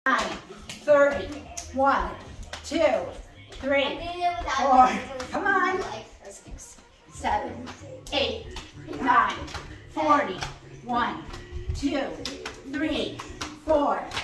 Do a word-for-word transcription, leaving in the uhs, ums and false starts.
nine, thirty, one, two, three, four, come on, six, seven, eight, nine, forty, one, two, three, four,